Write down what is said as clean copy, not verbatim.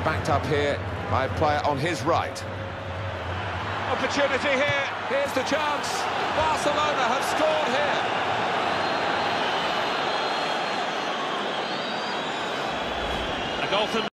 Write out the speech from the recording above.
backed up here by a player on his right. Opportunity here. Here's the chance. Barcelona have scored here. A goal from